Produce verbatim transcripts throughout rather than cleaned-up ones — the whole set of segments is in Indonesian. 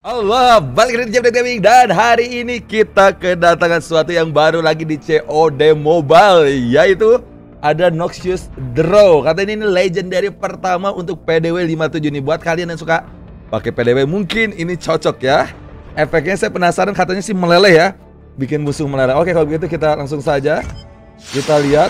Allah, balik lagi di Jam Gaming dan hari ini kita kedatangan sesuatu yang baru lagi di C O D Mobile, yaitu ada Noxious Draw. Katanya ini legendary pertama untuk P D W lima puluh tujuh nih. Buat kalian yang suka pakai P D W mungkin ini cocok ya. Efeknya saya penasaran, katanya sih meleleh ya, bikin musuh meleleh. Oke, kalau begitu kita langsung saja kita lihat.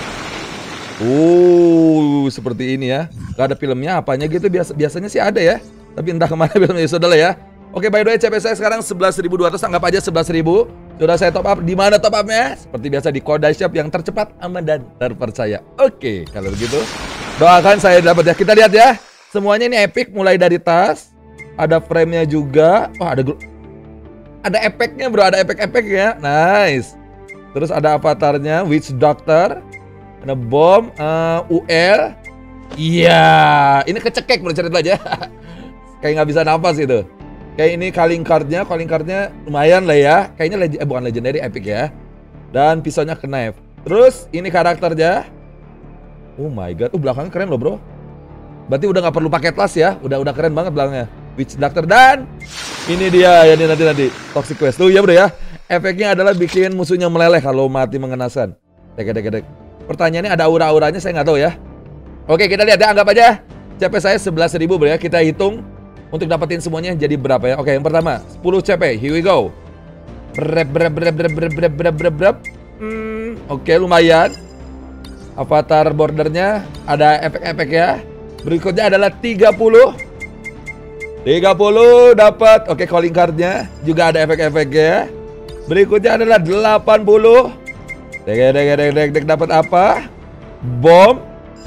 Uh, seperti ini ya. Gak ada filmnya apanya gitu, biasa biasanya sih ada ya. Tapi entah kemana filmnya, saudara ya. Oke, by the way, C P saya sekarang sebelas ribu dua ratus, anggap aja sebelas ribu. Sudah saya top up. Di mana top upnya? Seperti biasa di Kodai Shop yang tercepat, aman dan terpercaya. Oke, kalau begitu doakan saya dapat ya. Kita lihat ya. Semuanya ini epic, mulai dari tas, ada frame-nya juga. Wah, ada ada efeknya, bro, ada efek-efeknya. Nice. Terus ada avatarnya, Witch Doctor. Ada bom, uh, U L. Iya, ini kecekek bro, cerita aja. Kayak nggak bisa nafas gitu. Kayak ini calling cardnya, calling cardnya lumayan lah ya. Kayaknya legend, eh, bukan legendary, epic ya. Dan pisaunya knife. Terus ini karakternya. Oh my god, oh belakangnya keren loh bro. Berarti udah nggak perlu pakai tas ya. Udah udah keren banget belakangnya. Witch Doctor dan ini dia ya, ini nanti nanti Toxic Quest tuh ya bro ya. Efeknya adalah bikin musuhnya meleleh kalau mati mengenaskan. Dek dek dek. Pertanyaannya ada aura-auranya, saya nggak tahu ya. Oke, kita lihat ya, anggap aja C P saya sebelas ribu bro ya. Kita hitung untuk dapetin semuanya jadi berapa ya. Oke, yang pertama sepuluh C P, here we go. Brep brep brep brep brep brep brep brep brep. Hmm, oke, lumayan. Avatar bordernya ada efek-efek ya. Berikutnya adalah tiga puluh. tiga puluh dapat. Oke, calling cardnya juga ada efek-efeknya. Berikutnya adalah delapan puluh. Dek dek dek dek dek dapat apa? Bom.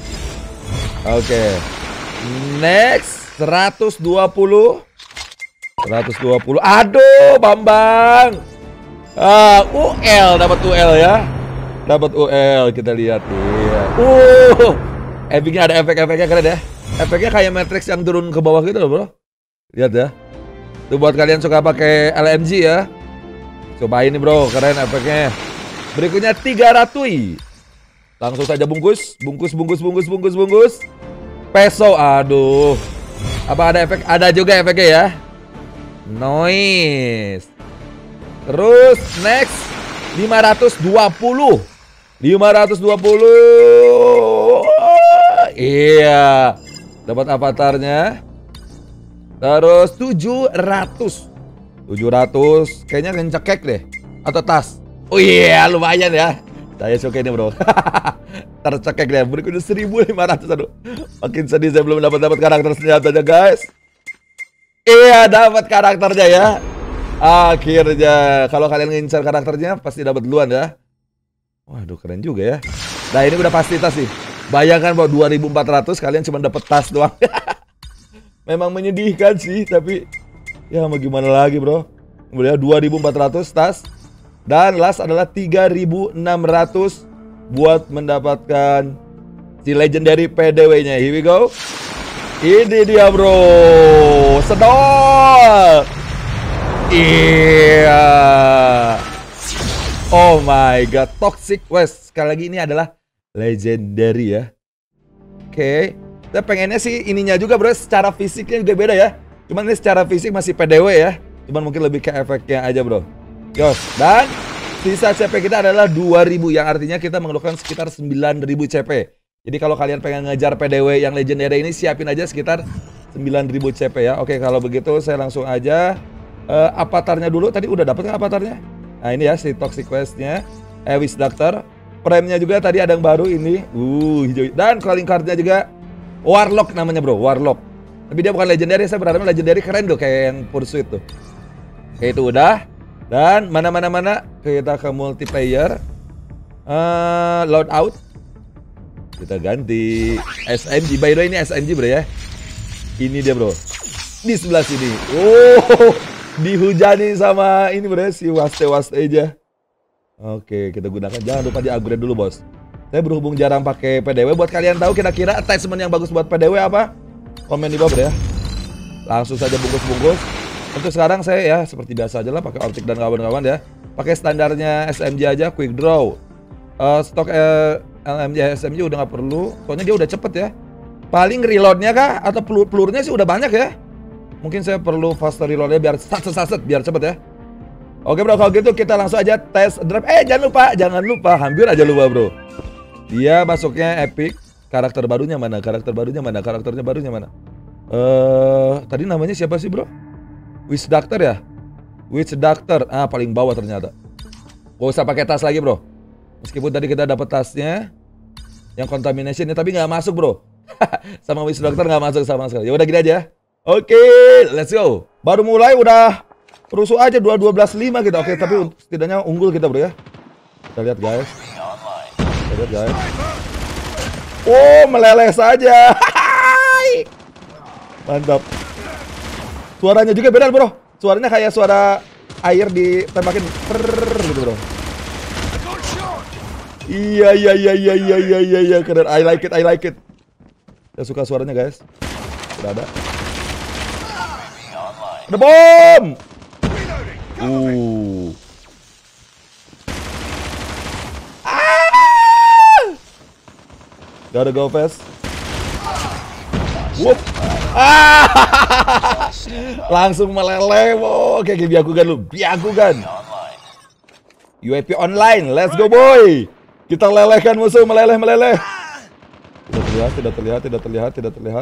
Oke. Next seratus dua puluh. seratus dua puluh. Aduh, Bambang. Ah, U L, dapat U L ya. Dapat U L, kita lihat iya. Uh. Efeknya ada efek-efeknya keren ya. Efeknya kayak Matrix yang turun ke bawah gitu loh, bro. Lihat ya. Itu buat kalian suka pakai L M G ya. Cobain nih, bro, keren efeknya. Berikutnya tiga ratus. Langsung saja bungkus, bungkus, bungkus, bungkus, bungkus, bungkus. Peso, aduh. Apa ada efek? Ada juga efeknya ya. Noise. Terus next lima ratus dua puluh. lima ratus dua puluh. Iya. Dapat avatarnya. Terus tujuh ratus. tujuh ratus. Kayaknya kencekek deh. Atau tas. Oh iya, yeah, lumayan ya. Saya suka ini bro. Tercekek deh. Berikutnya seribu lima ratus. Aduh, makin sedih saya belum dapat dapat karakter senjatanya guys. Iya, dapat karakternya ya. Akhirnya. Kalau kalian ngincar karakternya pasti dapat duluan ya. Waduh, keren juga ya. Nah, ini udah pasti tas sih. Bayangkan bahwa dua ribu empat ratus kalian cuma dapat tas doang. Memang menyedihkan sih, tapi ya mau gimana lagi bro. Kemudian dua ribu empat ratus tas. Dan last adalah tiga ribu enam ratus buat mendapatkan si legendary P D W-nya. Here we go. Ini dia bro. Sedot. Iya. Oh my god, Toxic Quest. Sekali lagi ini adalah legendary ya. Oke. Saya pengennya sih ininya juga bro, secara fisiknya juga beda ya. Cuman ini secara fisik masih P D W ya. Cuman mungkin lebih ke efeknya aja bro. Yos, dan sisa C P kita adalah dua ribu, yang artinya kita mengeluarkan sekitar sembilan ribu C P. Jadi kalau kalian pengen ngejar P D W yang legendary ini, siapin aja sekitar sembilan ribu C P ya. Oke, kalau begitu saya langsung aja uh, avatarnya dulu. Tadi udah dapet kan avatarnya? Nah ini ya si Toxic Quest-nya, eh, Witch Doctor. Frame-nya juga tadi ada yang baru ini. Uh, hijau. Dan calling card-nya juga Warlock namanya bro, Warlock. Tapi dia bukan legendary, saya berharap legendary keren tuh kayak yang Pursuit tuh. Oke, itu udah. Dan mana-mana-mana kita ke multiplayer, uh, loadout. Kita ganti S M G. By the way ini S M G bro ya. Ini dia bro. Di sebelah sini. Oh, dihujani sama ini bro ya, si waste-waste aja. Oke, kita gunakan. Jangan lupa di upgrade dulu bos. Saya berhubung jarang pakai P D W. Buat kalian tahu kira-kira attachment yang bagus buat P D W apa? Komen di bawah bro ya. Langsung saja bungkus-bungkus. Untuk sekarang saya ya seperti biasa aja lah, pakai optik dan kawan-kawan ya. Pakai standarnya S M G aja, quick draw. Uh, stok uh, L M G S M G udah nggak perlu, soalnya dia udah cepet ya. Paling reloadnya kah atau pelur pelurnya sih udah banyak ya. Mungkin saya perlu faster reloadnya biar sat sat sat biar cepet ya. Oke bro, kalau gitu kita langsung aja tes drive. Eh jangan lupa, jangan lupa, hampir aja lupa bro. Dia masuknya epic. Karakter barunya mana? Karakter barunya mana? Karakternya barunya mana? Eh, uh, tadi namanya siapa sih bro? Witch Doctor ya? Witch Doctor. Ah paling bawah ternyata. Gak usah pakai tas lagi bro. Meskipun tadi kita dapat tasnya yang contamination ini, tapi nggak masuk bro. Sama Witch Doctor nggak masuk sama sekali. Ya udah gini aja. Oke, okay, let's go. Baru mulai udah rusuh aja dua belas lima gitu. Oke, okay, tapi setidaknya unggul kita bro ya. Kita lihat guys. Kita lihat guys. Oh, meleleh saja. Mantap. Suaranya juga beda bro. Suaranya kayak suara air ditembakin gitu bro. Iya iya iya iya iya iya iya iya keren. I like it, I like it. Saya suka suaranya guys. Udah ada. Ada bom. Uh. Ah. Gotta go fast. Whoop. Ah. Langsung meleleh, wow. Kayak biakugan lu, biakugan. U A V online, let's go boy. Kita lelehkan musuh, meleleh meleleh. Tidak terlihat, tidak terlihat, tidak terlihat, tidak terlihat.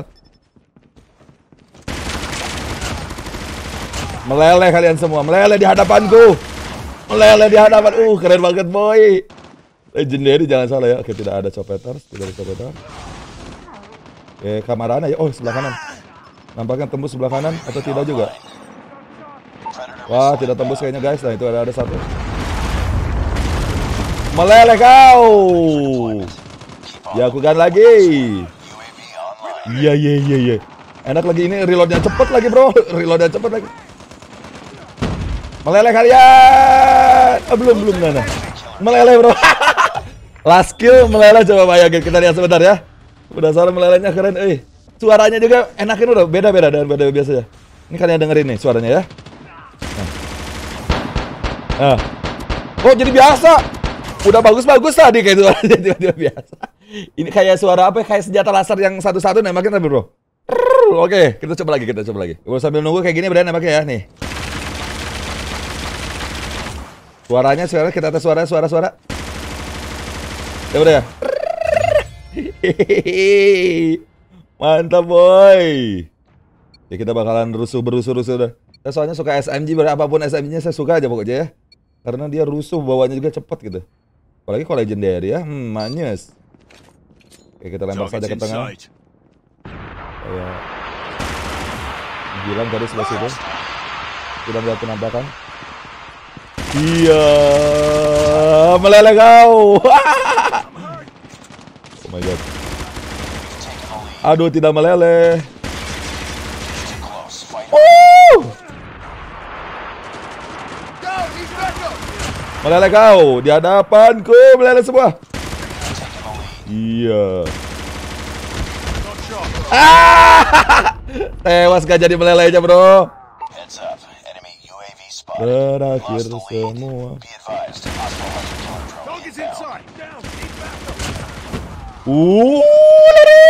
Meleleh kalian semua, meleleh di hadapanku. Meleleh di hadapan. Uh, keren banget boy. Legendary jangan salah ya. Oke, tidak ada copeters, tidak ada copeters. Oke, kamar mana ya? Oh, sebelah kanan. Nampaknya tembus sebelah kanan atau tidak juga? Wah, tidak tembus kayaknya guys. Nah, itu ada ada satu. Meleleh kau. Ya, aku kan lagi. Iya, iya, iya, iya. Enak lagi ini reloadnya cepet lagi bro. Reloadnya cepet lagi. Meleleh kalian. Oh, belum belum nana. Meleleh bro. Last kill meleleh, coba bayangin. Kita lihat sebentar ya. Udah suara melelehnya keren. Eh, suaranya juga enakin udah beda-beda dengan beda biasanya. Ini kalian dengerin nih suaranya ya. Nah. Nah. Oh jadi biasa. Udah bagus-bagus tadi kayak suaranya tiba-tiba biasa. Ini kayak suara apa? Kayak senjata laser yang satu-satu nembakin tapi bro. Oke, kita coba lagi, kita coba lagi. Gue sambil nunggu kayak gini berani nembaknya ya nih. Suaranya, suara kita tes suara, suara, suara. Ya udah ya. Mantap boy. Ya kita bakalan rusuh berusuh rusuh udah. Saya soalnya suka S M G, berapapun S M G-nya saya suka aja pokoknya ya. Karena dia rusuh, bawanya juga cepet gitu. Apalagi kalau legendary ya, hmm, manis. Oke, kita lempar saja ke tengah. Kayak bilang tadi sebelah situ. Sudah melihat penampakan. Iya, meleleh kau. Oh my god. Aduh, tidak meleleh. Uh! Meleleh kau di hadapanku, meleleh semua. Iya. Ah! Tewas gak jadi melelehnya, bro. Berakhir semua. Uh, lari.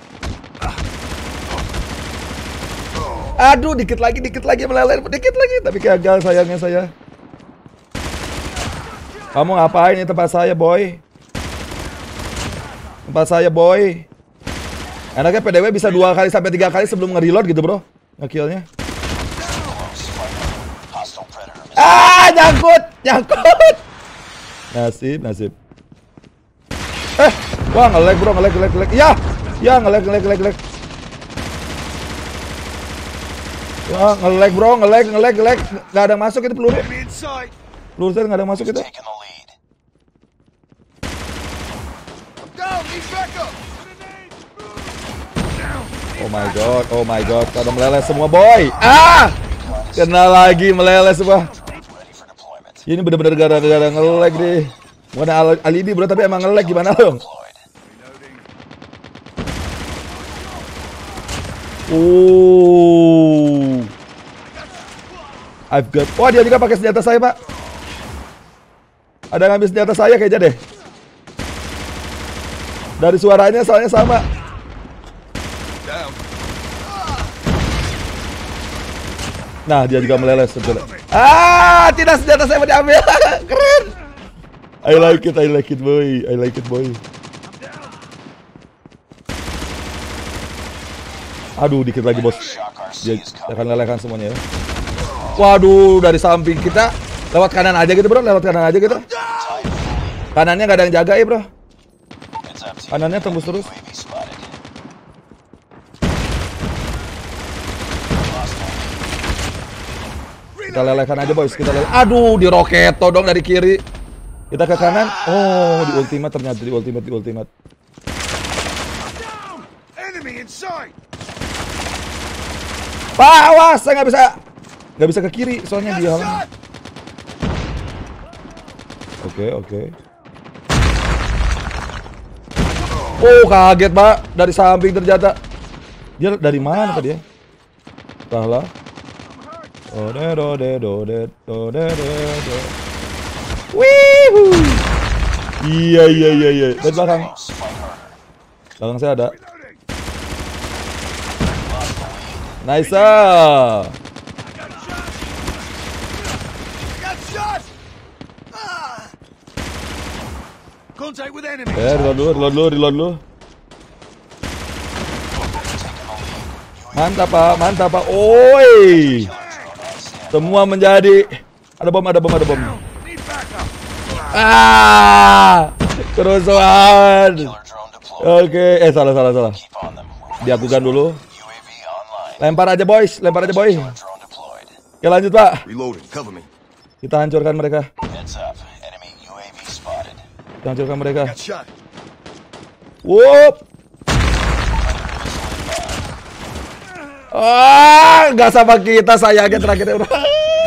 Aduh, dikit lagi, dikit lagi meleleh, dikit lagi, tapi gagal sayangnya saya. Kamu ngapain di tempat saya, boy? Tempat saya, boy. Enaknya P D W bisa dua kali sampai tiga kali sebelum nge-reload gitu, bro. Nge-killnya. Ah, nyangkut, nyangkut. Nasib, nasib. Eh, wah nge-lag bro, nge-lag, nge-lag, nge-lag. Ya, ya nge-lag, nge-lag, nge-lag, nge-lag. Wah nge-lag bro, nge-lag, nge-lag, nge-lag. Gak ada masuk itu peluru. Peluru saya gak ada masuk itu. Oh my god, oh my god, pada meleleh semua boy. Ah, kena lagi meleleh semua. Ini bener-bener gara-gara nge-lag deh. Bukan al alibi bro, tapi emang nge-lag gimana dong? Oh, I've got. Wah, dia juga pakai senjata saya pak. Ada ngambil senjata saya kayaknya deh. Dari suaranya soalnya sama. Nah, dia juga meleleh sebetulnya. Ah, tidak, senjata saya mau diambil. Keren. I like it, I like it boy, I like it boy. Aduh, dikit lagi bos. Dia akan lelehkan semuanya ya. Waduh, dari samping kita lewat kanan aja gitu bro, lewat kanan aja gitu. Kanannya nggak ada yang jaga ya bro. Kanannya tembus terus. Kita lelehkan aja boys, kita leleh. Aduh, di roketo dong dari kiri. Kita ke kanan. Oh, di ultimate ternyata, di ultimate, di ultimate. Pak, awas, saya nggak bisa, nggak bisa ke kiri, soalnya dia. Oke, oke. Oh, kaget pak, dari samping ternyata. Dia dari mana tadi ya? Entahlah. Oh, de do de do de do de de. Wih. Iya iya iya iya. Dari belakang. Belakang saya ada. Nice. Eh, reload dulu, reload dulu, reload dulu. Mantap pak, mantap pak. Oi. Semua menjadi. Ada bom, ada bom, ada bom. Ah, kerusuhan. Oke, eh salah, salah, salah. Diakukan dulu. Lempar aja boys, lempar aja boy. Oke lanjut pak. Kita hancurkan mereka. Kita hancurkan mereka. Whoop. Ah, nggak sama kita sayangnya terakhir bro.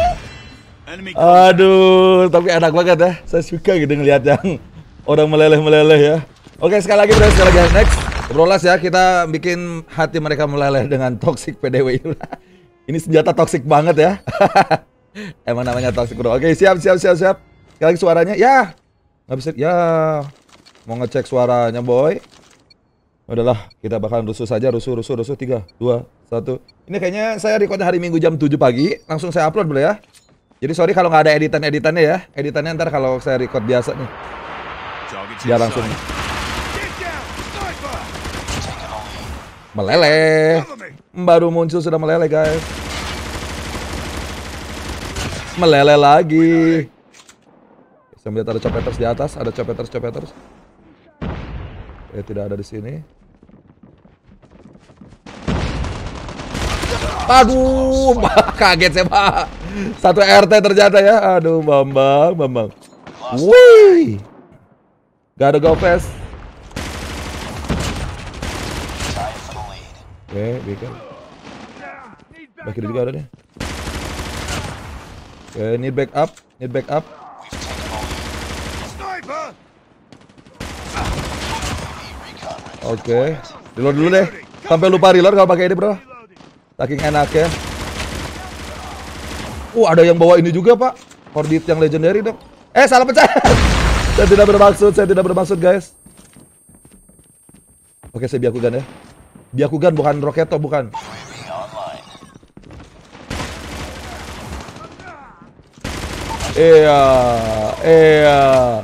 Aduh, tapi enak banget ya. Saya suka gitu ngelihat yang orang meleleh-meleleh ya. Oke sekali lagi bro, sekali lagi next. Brolas ya, kita bikin hati mereka meleleh dengan toxic P D W ini. Ini senjata toxic banget ya. Emang namanya toxic bro. Oke siap siap siap siap. Sekali lagi suaranya ya. Nggak bisa ya. Mau ngecek suaranya boy. Udahlah, kita bakal rusuh saja, rusuh rusuh rusuh tiga, dua, satu. Ini kayaknya saya recordnya hari Minggu jam tujuh pagi. Langsung saya upload boleh ya. Jadi sorry kalau nggak ada editan-editannya ya. Editannya ntar kalau saya record biasa nih. Biar langsung meleleh. Baru muncul sudah meleleh guys. Meleleh lagi. Saya melihat ada copeters di atas, ada copeters copeters. Eh tidak ada di sini. Aduh, kaget saya pak. Satu R T ternyata ya. Aduh, Bambang, Bambang. Wih, gak ada go fast. Oke, bikin. Back kiri juga ada nih. Oke, need backup, need backup. Oke, reload dulu deh. Sampai lupa reload kalau pakai ini bro. Saking enak ya. Uh, ada yang bawa ini juga pak. Hordit yang legendary dong. Eh, salah pecah. Saya tidak bermaksud, saya tidak bermaksud guys. Oke, saya Byakugan ya. Byakugan bukan Roketo, bukan. Iya, iya.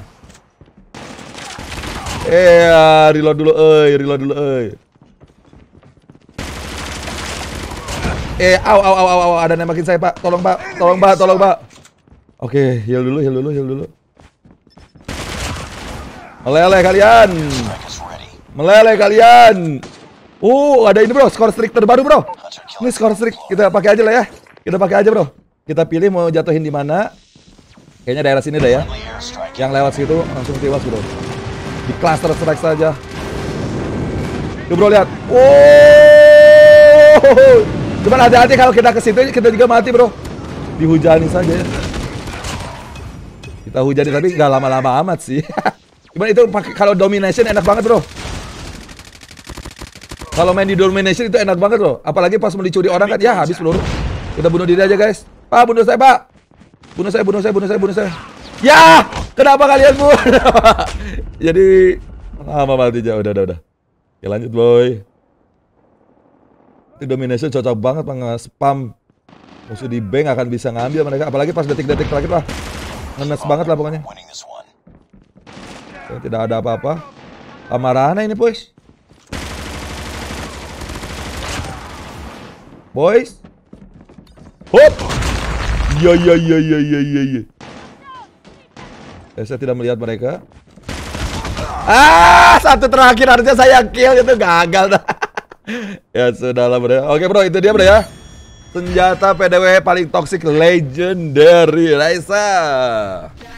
Iya, reload dulu, euy, reload dulu, euy. Eh, au, au, au, au, au, ada nembakin saya pak. Tolong pak, tolong pak, tolong pak. Oke, heal dulu, heal dulu, heal dulu. Meleleh kalian. Meleleh kalian. Uh, ada ini bro, skor streak terbaru bro. Ini skor streak, kita pakai aja lah ya. Kita pakai aja bro. Kita pilih mau jatuhin di mana. Kayaknya daerah sini dah ya. Yang lewat situ langsung tiwas bro. Di cluster strike saja. Tuh bro lihat. Oh. Cuman hati-hati kalau kita ke situ kita juga mati bro. Dihujani saja ya. Kita hujani tapi nggak lama-lama amat sih. Cuman itu kalau domination enak banget bro. Kalau main di domination itu enak banget loh. Apalagi pas mau dicuri orang kan ya habis peluru. Kita bunuh diri aja guys. Pak bunuh saya pak. Bunuh saya, bunuh saya, bunuh saya, bunuh saya. Ya, kenapa kalian bunuh? Jadi lama mati aja. Udah, udah, udah. Oke lanjut boy. Itu domination cocok banget pak, nge-spam Musuh di bank akan bisa ngambil mereka, apalagi pas detik-detik terakhir lah. Ngenes banget lah pokoknya. Ya, tidak ada apa-apa. Amarana ini boys. Boys. Hop. Ya ya ya ya ya ya ya. Eh, saya tidak melihat mereka. Ah, satu terakhir harusnya saya kill, itu gagal dah. Ya sudahlah bro. Oke bro, itu dia bro ya. Senjata P D W paling toxic legendary Raisa.